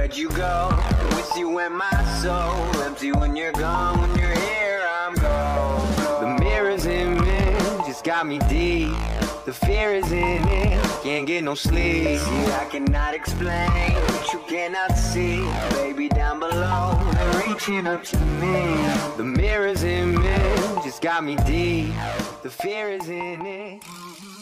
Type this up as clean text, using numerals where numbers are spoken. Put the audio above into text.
Where'd you go? With you in my soul. Empty when you're gone. When you're here, I'm gone. The mirror's image just got me deep. The fear is in it. Can't get no sleep. See, I cannot explain what you cannot see. Baby, down below, they're reaching up to me. The mirror's image just got me deep. The fear is in it.